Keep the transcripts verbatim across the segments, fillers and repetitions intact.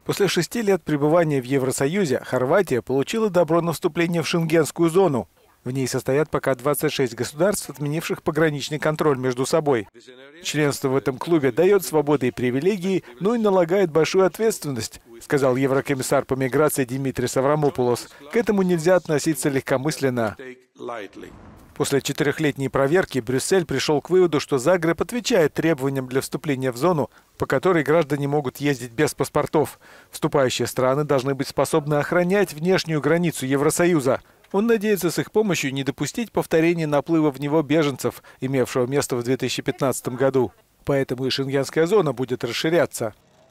После шести лет пребывания в Евросоюзе Хорватия получила добро на вступление в Шенгенскую зону. В ней состоят пока двадцать шесть государств, отменивших пограничный контроль между собой. Членство в этом клубе дает свободы и привилегии, но и налагает большую ответственность, сказал еврокомиссар по миграции Димитрис Аврамопулос. К этому нельзя относиться легкомысленно. После четырехлетней проверки Брюссель пришел к выводу, что Загреб отвечает требованиям для вступления в зону, по которой граждане могут ездить без паспортов. Вступающие страны должны быть способны охранять внешнюю границу Евросоюза. Он надеется с их помощью не допустить повторения наплыва в него беженцев, имевшего место в две тысячи пятнадцатом году. Поэтому и шенгенская зона будет расширяться.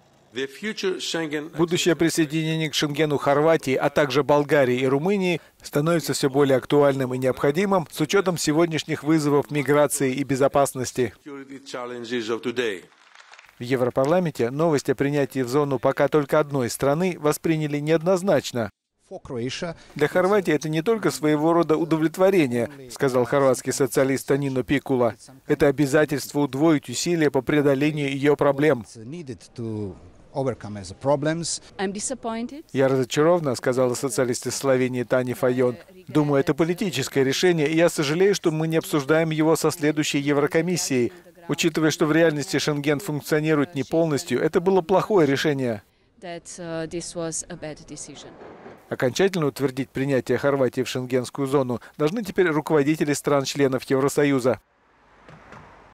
Будущее присоединение к Шенгену Хорватии, а также Болгарии и Румынии становится все более актуальным и необходимым с учетом сегодняшних вызовов миграции и безопасности. В Европарламенте новость о принятии в зону пока только одной страны восприняли неоднозначно. Для Хорватии это не только своего рода удовлетворение, сказал хорватский социалист Тонино Пикула. Это обязательство удвоить усилия по преодолению ее проблем. Я разочарована, сказала социалист из Словении Тани Файон. Думаю, это политическое решение, и я сожалею, что мы не обсуждаем его со следующей Еврокомиссией. Учитывая, что в реальности Шенген функционирует не полностью, это было плохое решение. Окончательно утвердить принятие Хорватии в шенгенскую зону должны теперь руководители стран-членов Евросоюза.